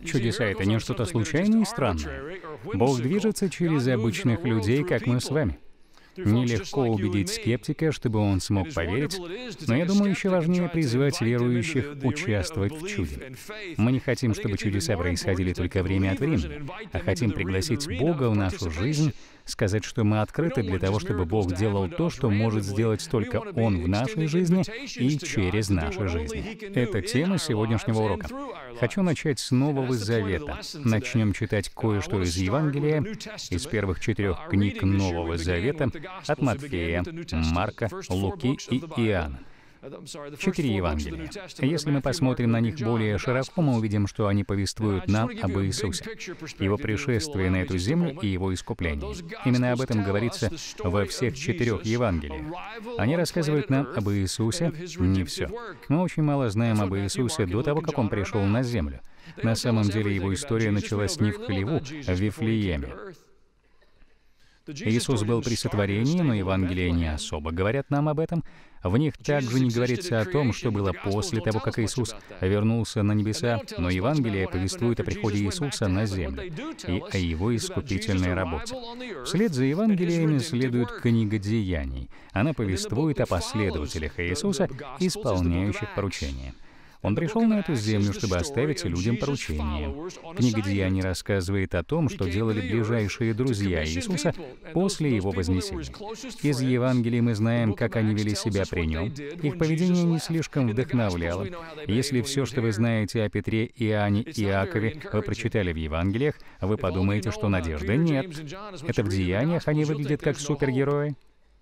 Чудеса — это не что-то случайное и странное. Бог движется через обычных людей, как мы с вами. Нелегко убедить скептика, чтобы он смог поверить, но я думаю, еще важнее призвать верующих участвовать в чуде. Мы не хотим, чтобы чудеса происходили только время от времени, а хотим пригласить Бога в нашу жизнь, сказать, что мы открыты для того, чтобы Бог делал то, что может сделать только Он в нашей жизни и через наши жизни. Это тема сегодняшнего урока. Хочу начать с Нового Завета. Начнем читать кое-что из Евангелия, из первых 4 книг Нового Завета, от Матфея, Марка, Луки и Иоанна. 4 Евангелия. Если мы посмотрим на них более широко, мы увидим, что они повествуют нам об Иисусе, Его пришествии на эту землю и Его искуплении. Именно об этом говорится во всех 4 Евангелиях. Они рассказывают нам об Иисусе не все. Мы очень мало знаем об Иисусе до того, как Он пришел на землю. На самом деле Его история началась не в хлеву, а в Вифлееме. Иисус был при сотворении, но Евангелия не особо говорят нам об этом. В них также не говорится о том, что было после того, как Иисус вернулся на небеса, но Евангелие повествует о приходе Иисуса на землю и о Его искупительной работе. Вслед за Евангелиями следует книга Деяний. Она повествует о последователях Иисуса, исполняющих поручения. Он пришел на эту землю, чтобы оставить людям поручение. Книга Деяний рассказывает о том, что делали ближайшие друзья Иисуса после Его вознесения. Из Евангелий мы знаем, как они вели себя при Нем. Их поведение не слишком вдохновляло. Если все, что вы знаете о Петре, Иоанне и Иакове, вы прочитали в Евангелиях, вы подумаете, что надежды нет. Это в Деяниях они выглядят как супергерои.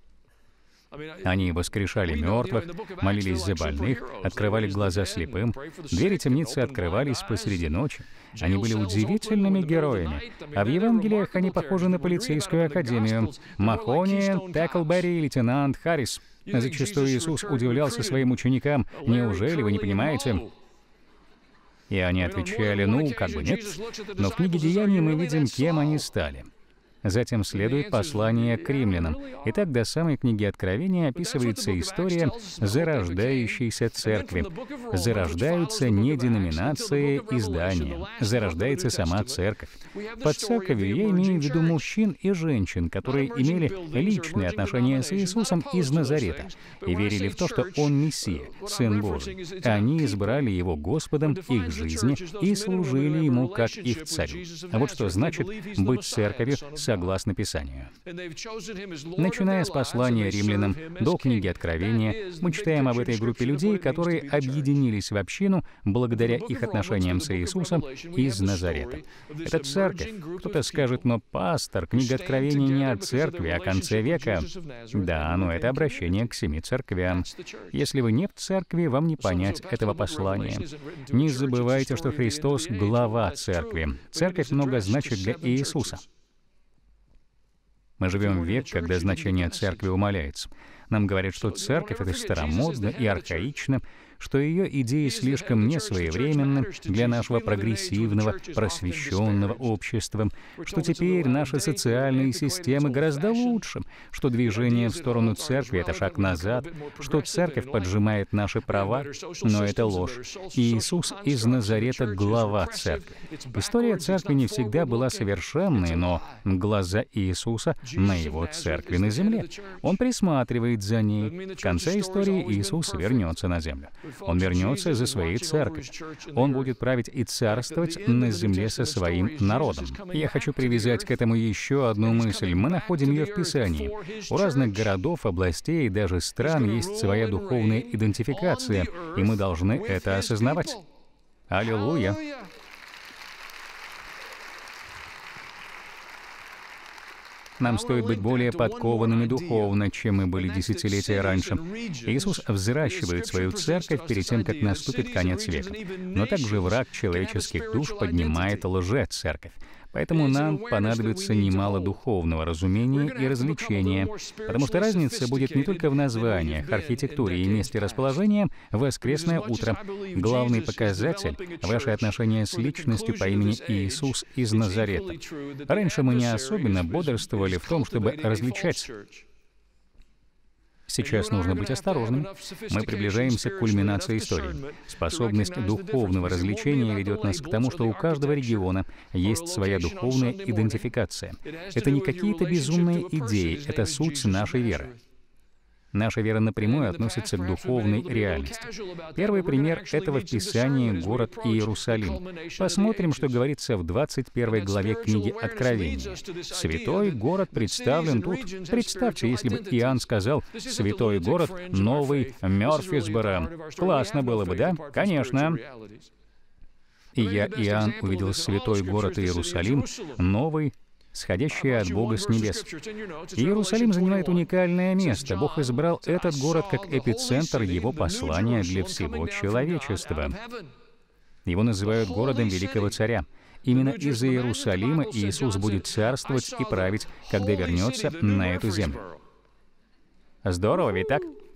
Они воскрешали мертвых, молились за больных, открывали глаза слепым, двери темницы открывались посреди ночи. Они были удивительными героями. А в Евангелиях они похожи на полицейскую академию. Махони, Теклберри и лейтенант Харрис. Зачастую Иисус удивлялся своим ученикам: «Неужели вы не понимаете?» И они отвечали: «Ну, как бы нет». Но в книге Деяний мы видим, кем они стали. Затем следует послание к римлянам. Итак, до самой книги Откровения описывается история зарождающейся церкви. Зарождаются не деноминации и здания, зарождается сама церковь. Под церковью я имею в виду мужчин и женщин, которые имели личные отношения с Иисусом из Назарета и верили в то, что Он Мессия, Сын Божий. Они избрали Его Господом их жизни и служили Ему как их царю. А вот что значит быть церковью согласно Писанию. Начиная с послания римлянам до книги Откровения, мы читаем об этой группе людей, которые объединились в общину благодаря их отношениям с Иисусом из Назарета. Это церковь. Кто-то скажет: «Но, пастор, книга Откровения не о церкви, а о конце века». Да, но это обращение к 7 церквям. Если вы не в церкви, вам не понять этого послания. Не забывайте, что Христос — глава церкви. Церковь много значит для Иисуса. Мы живем в век, когда значение церкви умаляется. Нам говорят, что церковь — это старомодно и архаично, что ее идеи слишком несвоевременны для нашего прогрессивного, просвещенного общества, что теперь наши социальные системы гораздо лучше, что движение в сторону церкви — это шаг назад, что церковь поджимает наши права, но это ложь. Иисус из Назарета — глава церкви. История церкви не всегда была совершенной, но глаза Иисуса на Его церкви на земле. Он присматривает за ней. В конце истории Иисус вернется на землю. Он вернется за своей церковью. Он будет править и царствовать на земле со своим народом. Я хочу привязать к этому еще одну мысль. Мы находим ее в Писании. У разных городов, областей и даже стран есть своя духовная идентификация, и мы должны это осознавать. Аллилуйя! Нам стоит быть более подкованными духовно, чем мы были десятилетия раньше. Иисус взращивает свою церковь перед тем, как наступит конец века. Но также враг человеческих душ поднимает лже-церковь. Поэтому нам понадобится немало духовного разумения и развлечения, потому что разница будет не только в названиях, архитектуре и месте расположения «Воскресное утро». Главный показатель — ваши отношения с личностью по имени Иисус из Назарета. Раньше мы не особенно бодрствовали в том, чтобы различать. Сейчас нужно быть осторожным. Мы приближаемся к кульминации истории. Способность духовного развлечения ведет нас к тому, что у каждого региона есть своя духовная идентификация. Это не какие-то безумные идеи, это суть нашей веры. Наша вера напрямую относится к духовной реальности. Первый пример этого в Писании — город Иерусалим. Посмотрим, что говорится в 21 главе книги Откровения. Святой город представлен тут. Представьте, если бы Иоанн сказал «Святой город, новый Мёрфисборо». Классно было бы, да? Конечно. И я, Иоанн, увидел святой город Иерусалим, новый, сходящий от Бога с небес. Иерусалим занимает уникальное место. Бог избрал этот город как эпицентр Его послания для всего человечества. Его называют городом Великого Царя. Именно из Иерусалима Иисус будет царствовать и править, когда вернется на эту землю. Здорово, ведь так?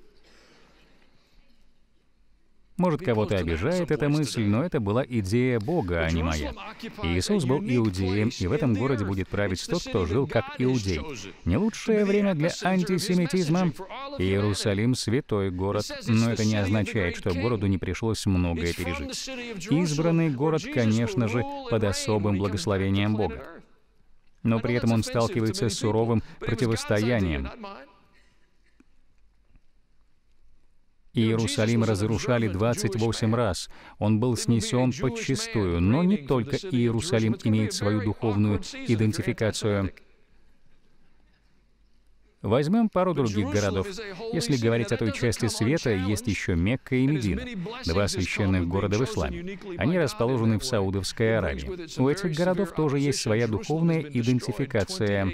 Может, кого-то обижает эта мысль, но это была идея Бога, а не моя. Иисус был иудеем, и в этом городе будет править тот, кто жил как иудей. Не лучшее время для антисемитизма. Иерусалим — святой город, но это не означает, что городу не пришлось многое пережить. Избранный город, конечно же, под особым благословением Бога. Но при этом он сталкивается с суровым противостоянием. Иерусалим разрушали 28 раз. Он был снесен подчистую. Но не только Иерусалим имеет свою духовную идентификацию. Возьмем пару других городов. Если говорить о той части света, есть еще Мекка и Медина, два священных города в исламе. Они расположены в Саудовской Аравии. У этих городов тоже есть своя духовная идентификация.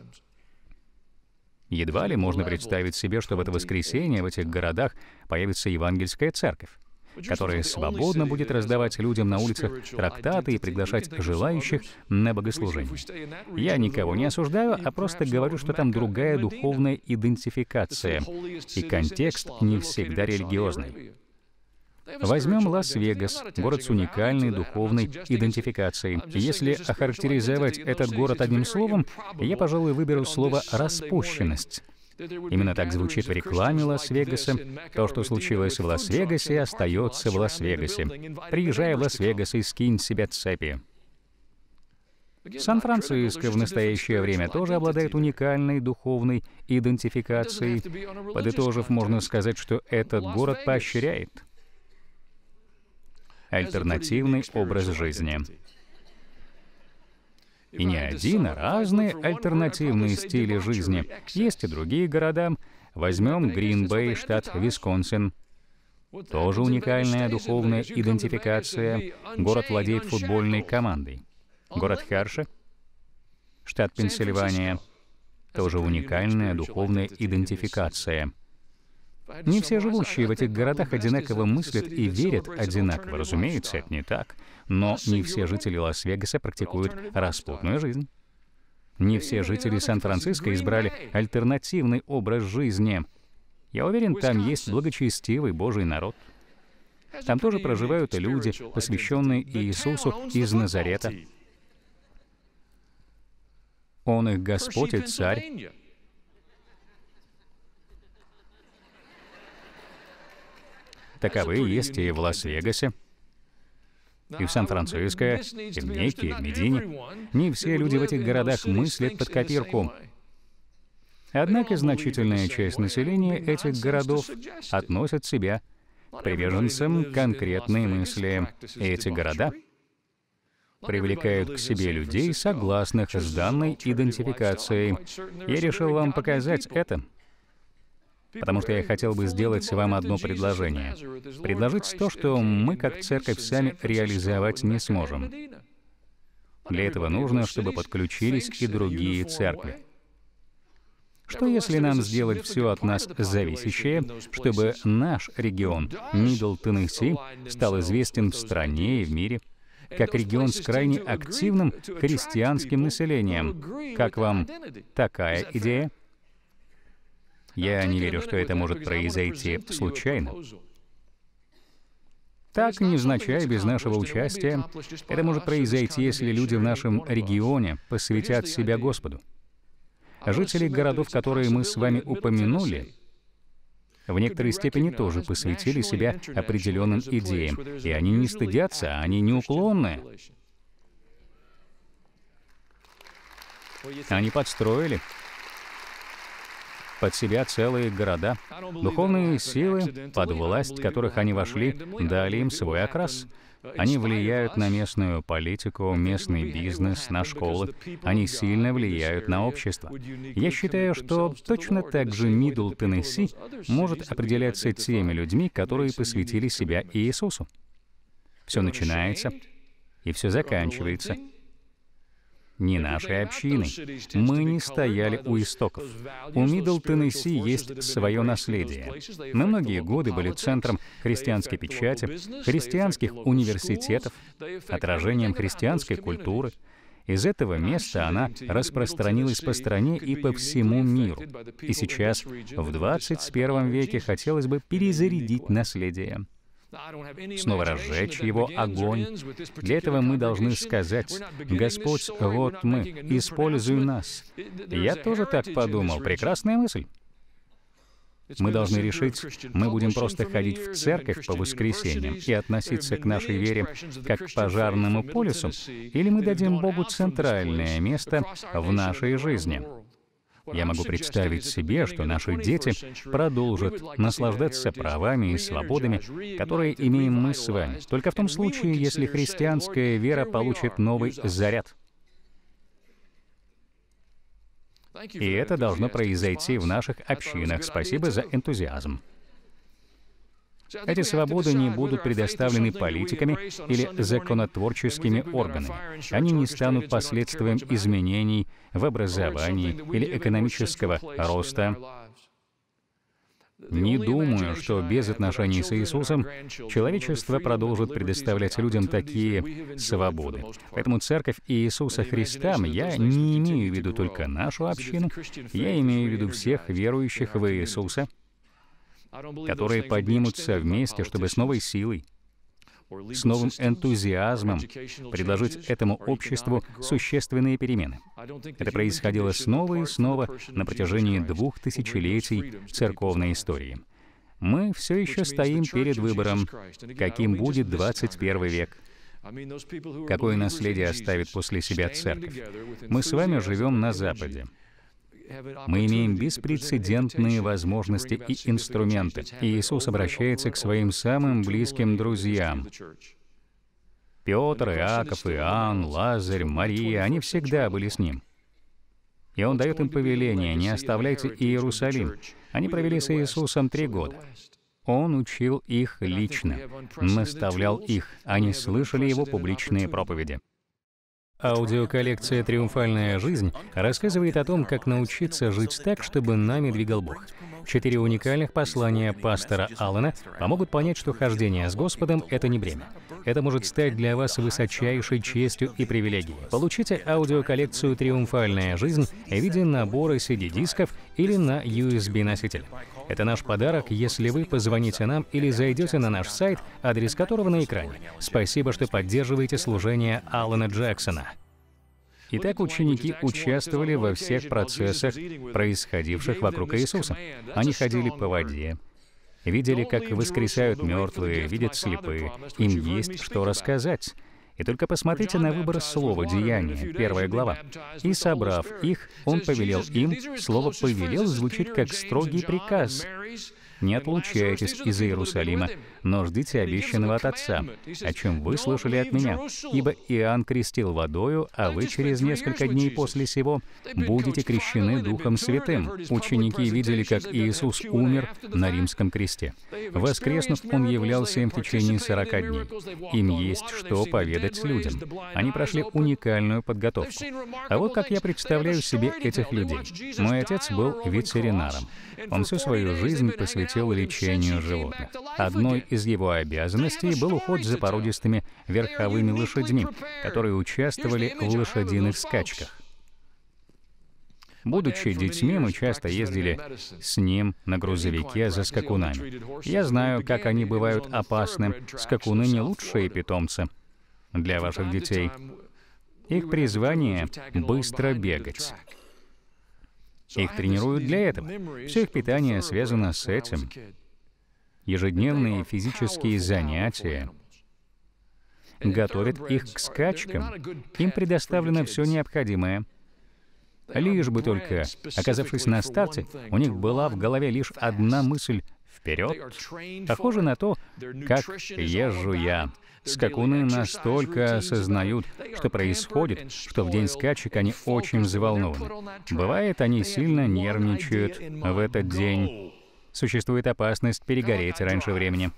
Едва ли можно представить себе, что в это воскресенье в этих городах появится евангельская церковь, которая свободно будет раздавать людям на улицах трактаты и приглашать желающих на богослужение. Я никого не осуждаю, а просто говорю, что там другая духовная идентификация, и контекст не всегда религиозный. Возьмем Лас-Вегас, город с уникальной духовной идентификацией. Если охарактеризовать этот город одним словом, я, пожалуй, выберу слово «распущенность». Именно так звучит в рекламе Лас-Вегаса. То, что случилось в Лас-Вегасе, остается в Лас-Вегасе. Приезжай в Лас-Вегас и скинь с себя цепи. Сан-Франциско в настоящее время тоже обладает уникальной духовной идентификацией. Подытожив, можно сказать, что этот город поощряет альтернативный образ жизни. И не один, а разные альтернативные стили жизни. Есть и другие города. Возьмем Грин-Бэй, штат Висконсин. Тоже уникальная духовная идентификация. Город владеет футбольной командой. Город Херши, штат Пенсильвания. Тоже уникальная духовная идентификация. Не все живущие в этих городах одинаково мыслят и верят одинаково. Разумеется, это не так. Но не все жители Лас-Вегаса практикуют распутную жизнь. Не все жители Сан-Франциско избрали альтернативный образ жизни. Я уверен, там есть благочестивый Божий народ. Там тоже проживают люди, посвященные Иисусу из Назарета. Он их Господь и Царь. Таковы есть и в Лас-Вегасе, и в Сан-Франциско, и в Мекке, и в Медине. Не все люди в этих городах мыслят под копирку. Однако значительная часть населения этих городов относит себя к приверженцам конкретной мысли. И эти города привлекают к себе людей, согласных с данной идентификацией. Я решил вам показать это, потому что я хотел бы сделать вам одно предложение. Предложить то, что мы, как церковь, сами реализовать не сможем. Для этого нужно, чтобы подключились и другие церкви. Что если нам сделать все от нас зависящее, чтобы наш регион, Мидл-Теннесси, стал известен в стране и в мире, как регион с крайне активным христианским населением? Как вам такая идея? Я не верю, что это может произойти случайно. Так, невзначай, без нашего участия, это может произойти, если люди в нашем регионе посвятят себя Господу. Жители городов, которые мы с вами упомянули, в некоторой степени тоже посвятили себя определенным идеям, и они не стыдятся, они неуклонны. Они подстроили под себя целые города. Духовные силы, под власть которых они вошли, дали им свой окрас. Они влияют на местную политику, местный бизнес, на школы. Они сильно влияют на общество. Я считаю, что точно так же Мидл Теннесси может определяться теми людьми, которые посвятили себя Иисусу. Все начинается и все заканчивается не нашей общиной. Мы не стояли у истоков. У Мидл Теннесси есть свое наследие. Мы многие годы были центром христианской печати, христианских университетов, отражением христианской культуры. Из этого места она распространилась по стране и по всему миру. И сейчас, в 21 веке, хотелось бы перезарядить наследие, снова разжечь его огонь. Для этого мы должны сказать: «Господь, вот мы, используй нас». Я тоже так подумал. Прекрасная мысль. Мы должны решить, мы будем просто ходить в церковь по воскресеньям и относиться к нашей вере как к пожарному полюсу, или мы дадим Богу центральное место в нашей жизни. Я могу представить себе, что наши дети продолжат наслаждаться правами и свободами, которые имеем мы с вами, только в том случае, если христианская вера получит новый заряд. И это должно произойти в наших общинах. Спасибо за энтузиазм. Эти свободы не будут предоставлены политиками или законотворческими органами. Они не станут последствием изменений в образовании или экономического роста. Не думаю, что без отношений с Иисусом человечество продолжит предоставлять людям такие свободы. Поэтому Церковь Иисуса Христа, я не имею в виду только нашу общину, я имею в виду всех верующих в Иисуса, которые поднимутся вместе, чтобы с новой силой, с новым энтузиазмом предложить этому обществу существенные перемены. Это происходило снова и снова на протяжении 2 тысячелетий церковной истории. Мы все еще стоим перед выбором, каким будет 21 век. Какое наследие оставит после себя Церковь? Мы с вами живем на Западе. Мы имеем беспрецедентные возможности и инструменты. И Иисус обращается к своим самым близким друзьям. Петр, Иаков, Иоанн, Лазарь, Мария, они всегда были с Ним. И Он дает им повеление: не оставляйте Иерусалим. Они провели с Иисусом 3 года. Он учил их лично, наставлял их. Они слышали Его публичные проповеди. Аудиоколлекция «Триумфальная жизнь» рассказывает о том, как научиться жить так, чтобы нами двигал Бог. 4 уникальных послания пастора Аллена помогут понять, что хождение с Господом — это не бремя. Это может стать для вас высочайшей честью и привилегией. Получите аудиоколлекцию «Триумфальная жизнь» в виде набора CD-дисков или на USB-носитель. Это наш подарок, если вы позвоните нам или зайдете на наш сайт, адрес которого на экране. Спасибо, что поддерживаете служение Аллена Джексона. Итак, ученики участвовали во всех процессах, происходивших вокруг Иисуса. Они ходили по воде, видели, как воскресают мертвые, видят слепые. Им есть что рассказать. И только посмотрите на выбор слова «деяния», 1 глава. «И, собрав их, он повелел им». Слово «повелел» звучит как строгий приказ. «Не отлучайтесь из Иерусалима, но ждите обещанного от Отца, о чем вы слышали от меня. Ибо Иоанн крестил водою, а вы через несколько дней после сего будете крещены Духом Святым». Ученики видели, как Иисус умер на римском кресте. Воскреснув, Он являлся им в течение 40 дней. Им есть что поведать людям. Они прошли уникальную подготовку. А вот как я представляю себе этих людей. Мой отец был ветеринаром. Он всю свою жизнь посвятил лечению животных. Одной из его обязанностей был уход за породистыми верховыми лошадьми, которые участвовали в лошадиных скачках. Будучи детьми, мы часто ездили с ним на грузовике за скакунами. Я знаю, как они бывают опасны. Скакуны — не лучшие питомцы для ваших детей. Их призвание — быстро бегать. Их тренируют для этого. Все их питание связано с этим. Ежедневные физические занятия готовят их к скачкам. Им предоставлено все необходимое. Лишь бы только, оказавшись на старте, у них была в голове лишь одна мысль — вперед. Похоже на то, как езжу я. Скакуны настолько осознают, что происходит, что в день скачек они очень взволнованы. Бывает, они сильно нервничают в этот день. Существует опасность перегореть раньше времени.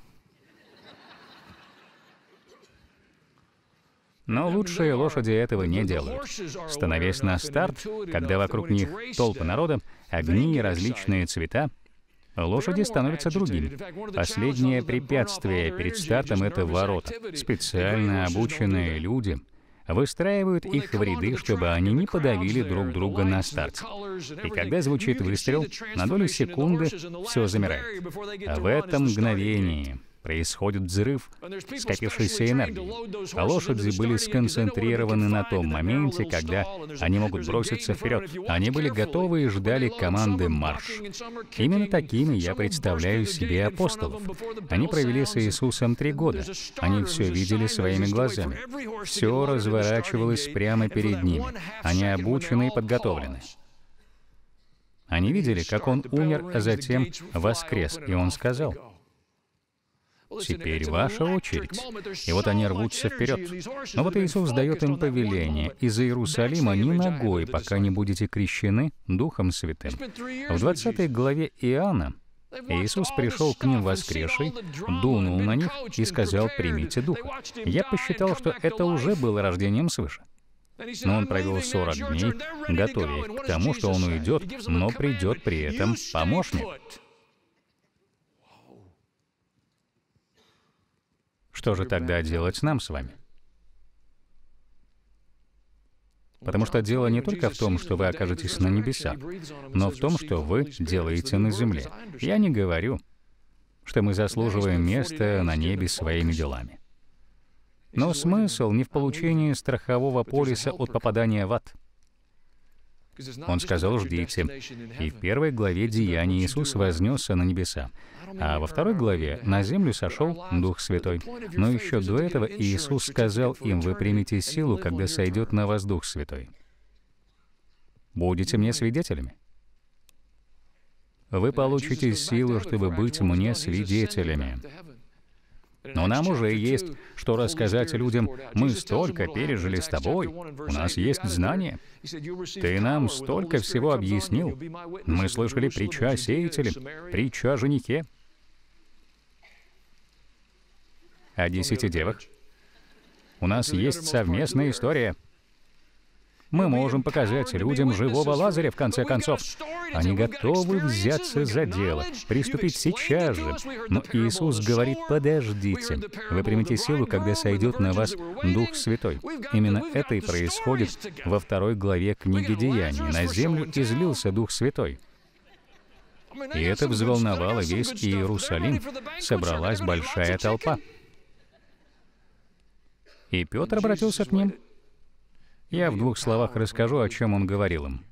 Но лучшие лошади этого не делают. Становясь на старт, когда вокруг них толпы народа, огни и различные цвета, лошади становятся другими. Последнее препятствие перед стартом — это ворота. Специально обученные люди выстраивают их в ряды, чтобы они не подавили друг друга на старте. И когда звучит выстрел, на долю секунды все замирает. А в этом мгновении происходит взрыв скопившейся энергии. А лошади были сконцентрированы на том моменте, когда они могут броситься вперед. Они были готовы и ждали команды «Марш». Именно такими я представляю себе апостолов. Они провели с Иисусом 3 года. Они все видели своими глазами. Все разворачивалось прямо перед ними. Они обучены и подготовлены. Они видели, как Он умер, а затем воскрес, и Он сказал: «Теперь ваша очередь». И вот они рвутся вперед. Но вот Иисус дает им повеление: «Из Иерусалима ни ногой, пока не будете крещены Духом Святым». В 20 главе Иоанна Иисус пришел к ним воскресший, дунул на них и сказал: «Примите Духа». Я посчитал, что это уже было рождением свыше. Но Он провел 40 дней, готовя их к тому, что Он уйдет, но придет при этом помощник. Что же тогда делать нам с вами? Потому что дело не только в том, что вы окажетесь на небесах, но в том, что вы делаете на земле. Я не говорю, что мы заслуживаем места на небе своими делами. Но смысл не в получении страхового полиса от попадания в ад. Он сказал: «Ждите». И в 1 главе Деяний Иисус вознесся на небеса, а во 2 главе на землю сошел Дух Святой. Но еще до этого Иисус сказал им: «Вы примете силу, когда сойдет на вас Дух Святой. Будете мне свидетелями». Вы получите силу, чтобы быть мне свидетелями. Но нам уже есть что рассказать людям. Мы столько пережили с тобой, у нас есть знания. Ты нам столько всего объяснил. Мы слышали притчу о сеятеле, притчу о женихе, о 10 девах. У нас есть совместная история. Мы можем показать людям живого Лазаря, в конце концов. Они готовы взяться за дело, приступить сейчас же. Но Иисус говорит: «Подождите. Вы примете силу, когда сойдет на вас Дух Святой». Именно это и происходит во 2 главе книги Деяний. На землю излился Дух Святой. И это взволновало весь Иерусалим. Собралась большая толпа. И Петр обратился к ним. Я в 2 словах расскажу, о чем он говорил им.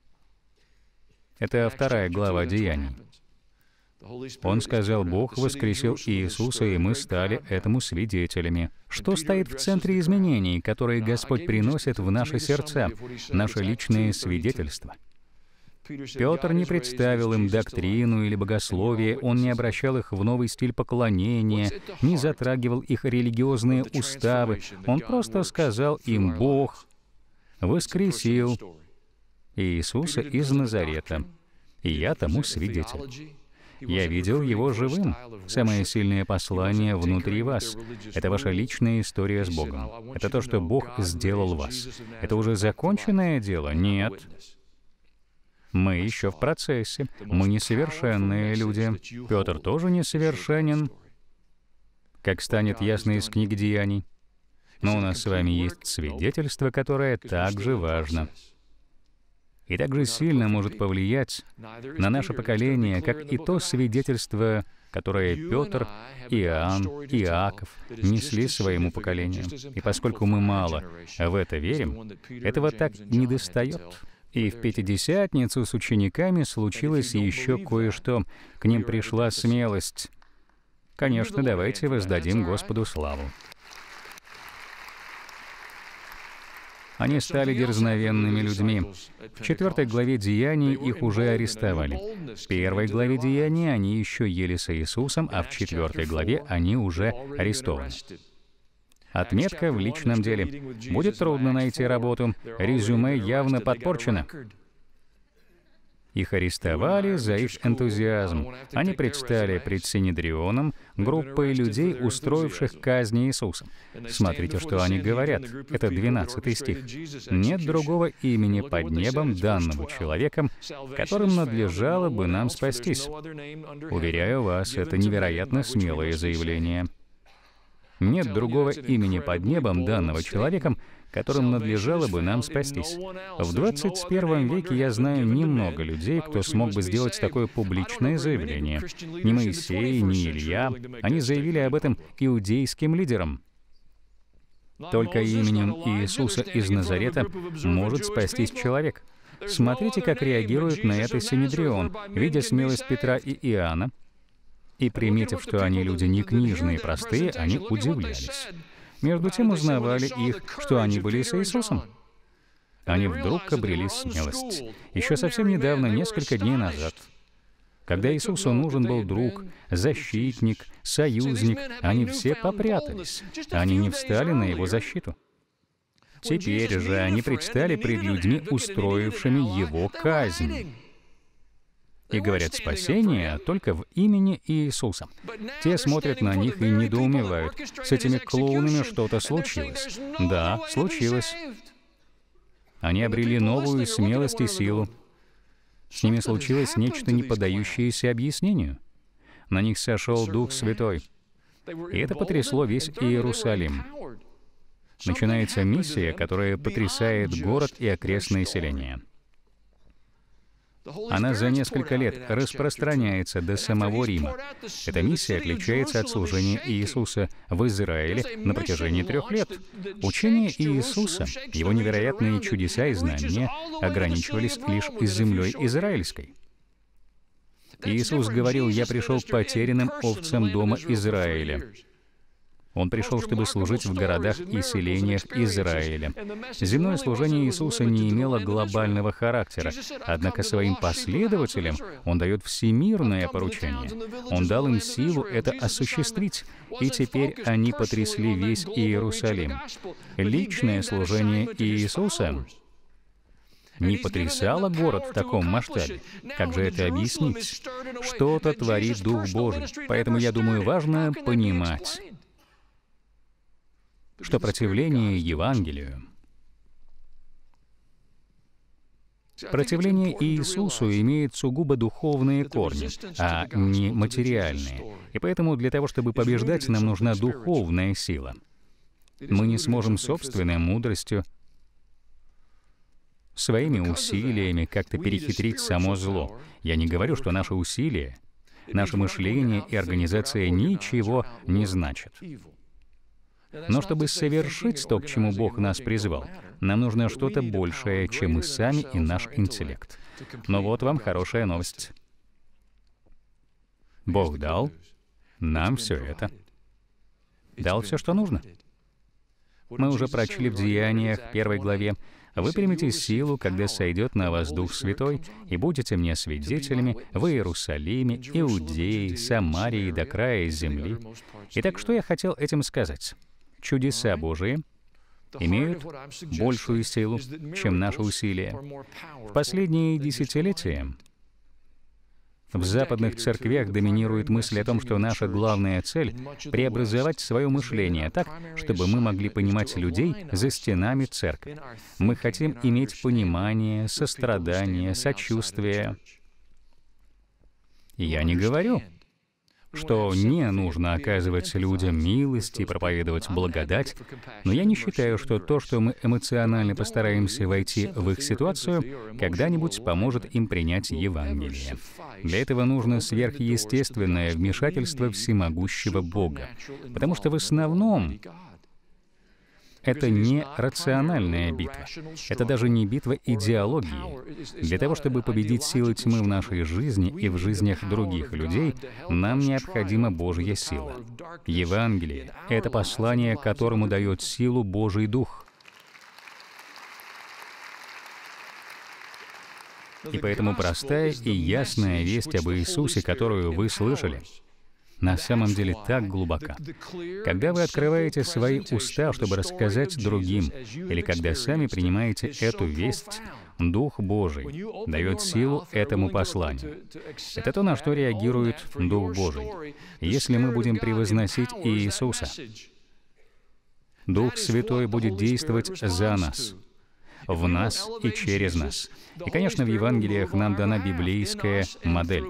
Это 2 глава Деяний. Он сказал: «Бог воскресил Иисуса, и мы стали этому свидетелями». Что стоит в центре изменений, которые Господь приносит в наши сердца? Наше личное свидетельство. Петр не представил им доктрину или богословие, он не обращал их в новый стиль поклонения, не затрагивал их религиозные уставы. Он просто сказал им: «Бог воскресил Иисуса из Назарета, и я тому свидетель. Я видел Его живым. Самое сильное послание внутри вас. Это ваша личная история с Богом. Это то, что Бог сделал вас. Это уже законченное дело? Нет. Мы еще в процессе. Мы несовершенные люди. Петр тоже несовершенен, как станет ясно из книги Деяний. Но у нас с вами есть свидетельство, которое также важно. И также сильно может повлиять на наше поколение, как и то свидетельство, которое Петр, Иоанн, Иаков несли своему поколению. И поскольку мы мало в это верим, этого так недостает. И в Пятидесятницу с учениками случилось еще кое-что. К ним пришла смелость. Конечно, давайте воздадим Господу славу. Они стали дерзновенными людьми. В 4 главе Деяний их уже арестовали. В 1 главе Деяний они еще ели с Иисусом, а в 4 главе они уже арестованы. Отметка в личном деле. Будет трудно найти работу. Резюме явно подпорчено. Их арестовали за их энтузиазм. Они предстали пред Синедрионом, группой людей, устроивших казнь Иисуса. Смотрите, что они говорят. Это 12 стих. «Нет другого имени под небом, данного человеком, которым надлежало бы нам спастись». Уверяю вас, это невероятно смелое заявление. Нет другого имени под небом, данного человеком, которым надлежало бы нам спастись. В 21 веке я знаю немного людей, кто смог бы сделать такое публичное заявление. Ни Моисей, ни Илья. Они заявили об этом иудейским лидерам. Только именем Иисуса из Назарета может спастись человек. Смотрите, как реагирует на это Синедрион, видя смелость Петра и Иоанна. И, приметив, что они люди не книжные, простые, они удивлялись. Между тем узнавали их, что они были с Иисусом. Они вдруг обрели смелость. Еще совсем недавно, несколько дней назад, когда Иисусу нужен был друг, защитник, союзник, они все попрятались. Они не встали на его защиту. Теперь же они предстали пред людьми, устроившими его казнь. И говорят спасение только в имени Иисуса. Те смотрят на них и недоумевают. С этими клоунами что-то случилось. Да, случилось. Они обрели новую смелость и силу. С ними случилось нечто, не поддающееся объяснению. На них сошел Дух Святой. И это потрясло весь Иерусалим. Начинается миссия, которая потрясает город и окрестные селения. Она за несколько лет распространяется до самого Рима. Эта миссия отличается от служения Иисуса в Израиле на протяжении 3 лет. Учение Иисуса, его невероятные чудеса и знания ограничивались лишь землей израильской. Иисус говорил: «Я пришел к потерянным овцам дома Израиля». Он пришел, чтобы служить в городах и селениях Израиля. Земное служение Иисуса не имело глобального характера, однако своим последователям Он дает всемирное поручение. Он дал им силу это осуществить, и теперь они потрясли весь Иерусалим. Личное служение Иисуса не потрясало город в таком масштабе. Как же это объяснить? Что-то творит Дух Божий. Поэтому, я думаю, важно понимать, что противление Евангелию, противление Иисусу имеет сугубо духовные корни, а не материальные. И поэтому для того, чтобы побеждать, нам нужна духовная сила. Мы не сможем собственной мудростью, своими усилиями как-то перехитрить само зло. Я не говорю, что наши усилия, наше мышление и организация ничего не значат. Но чтобы совершить то, к чему Бог нас призвал, нам нужно что-то большее, чем мы сами и наш интеллект. Но вот вам хорошая новость. Бог дал нам все это. Дал все, что нужно. Мы уже прочли в Деяниях, 1 главе: «Вы примете силу, когда сойдет на вас Дух Святой, и будете мне свидетелями в Иерусалиме, Иудее, Самарии до края земли». Итак, что я хотел этим сказать? Чудеса Божии имеют большую силу, чем наши усилия. В последние десятилетия в западных церквях доминирует мысль о том, что наша главная цель — преобразовать свое мышление так, чтобы мы могли понимать людей за стенами церкви. Мы хотим иметь понимание, сострадание, сочувствие. Я не говорю, что не нужно оказывать людям милость и проповедовать благодать, но я не считаю, что то, что мы эмоционально постараемся войти в их ситуацию, когда-нибудь поможет им принять Евангелие. Для этого нужно сверхъестественное вмешательство всемогущего Бога, потому что в основном Это не рациональная битва. Это даже не битва идеологии. Для того, чтобы победить силы тьмы в нашей жизни и в жизнях других людей, нам необходима Божья сила. Евангелие — это послание, которому дает силу Божий Дух. И поэтому простая и ясная весть об Иисусе, которую вы слышали, на самом деле так глубока. Когда вы открываете свои уста, чтобы рассказать другим, или когда сами принимаете эту весть, Дух Божий дает силу этому посланию. Это то, на что реагирует Дух Божий. Если мы будем превозносить Иисуса, Дух Святой будет действовать за нас, в нас и через нас. И, конечно, в Евангелиях нам дана библейская модель.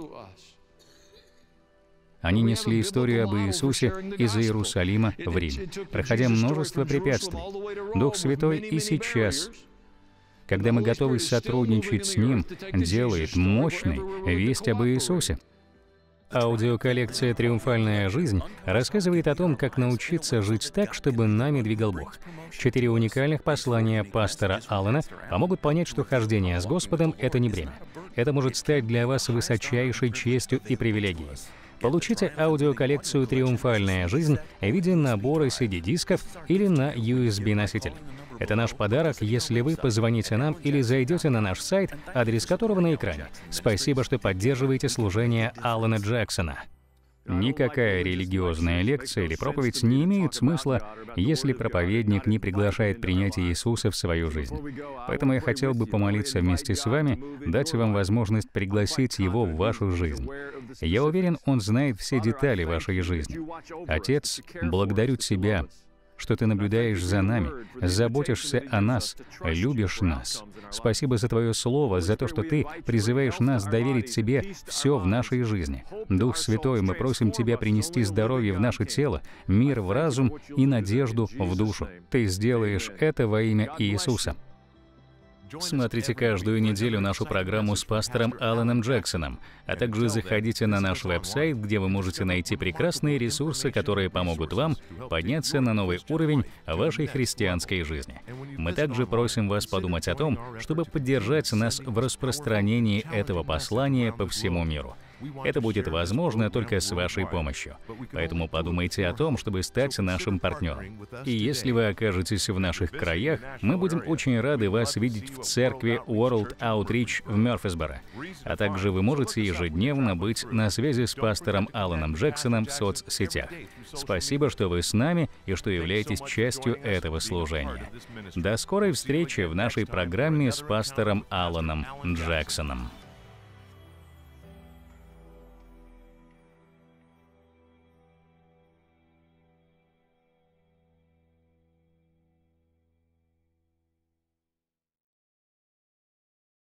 Они несли историю об Иисусе из Иерусалима в Рим, проходя множество препятствий. Дух Святой и сейчас, когда мы готовы сотрудничать с Ним, делает мощной весть об Иисусе. Аудиоколлекция «Триумфальная жизнь» рассказывает о том, как научиться жить так, чтобы нами двигал Бог. 4 уникальных послания пастора Аллена помогут понять, что хождение с Господом — это не бремя. Это может стать для вас высочайшей честью и привилегией. Получите аудиоколлекцию «Триумфальная жизнь» в виде набора CD-дисков или на USB-носитель. Это наш подарок, если вы позвоните нам или зайдете на наш сайт, адрес которого на экране. Спасибо, что поддерживаете служение Аллена Джексона. Никакая религиозная лекция или проповедь не имеет смысла, если проповедник не приглашает принять Иисуса в свою жизнь. Поэтому я хотел бы помолиться вместе с вами, дать вам возможность пригласить Его в вашу жизнь. Я уверен, Он знает все детали вашей жизни. Отец, благодарю Тебя, что Ты наблюдаешь за нами, заботишься о нас, любишь нас. Спасибо за Твое Слово, за то, что Ты призываешь нас доверить Тебе все в нашей жизни. Дух Святой, мы просим Тебя принести здоровье в наше тело, мир в разум и надежду в душу. Ты сделаешь это во имя Иисуса. Смотрите каждую неделю нашу программу с пастором Алленом Джексоном, а также заходите на наш веб-сайт, где вы можете найти прекрасные ресурсы, которые помогут вам подняться на новый уровень вашей христианской жизни. Мы также просим вас подумать о том, чтобы поддержать нас в распространении этого послания по всему миру. Это будет возможно только с вашей помощью. Поэтому подумайте о том, чтобы стать нашим партнером. И если вы окажетесь в наших краях, мы будем очень рады вас видеть в церкви World Outreach в Мёрфисборо. А также вы можете ежедневно быть на связи с пастором Алленом Джексоном в соцсетях. Спасибо, что вы с нами и что являетесь частью этого служения. До скорой встречи в нашей программе с пастором Алленом Джексоном.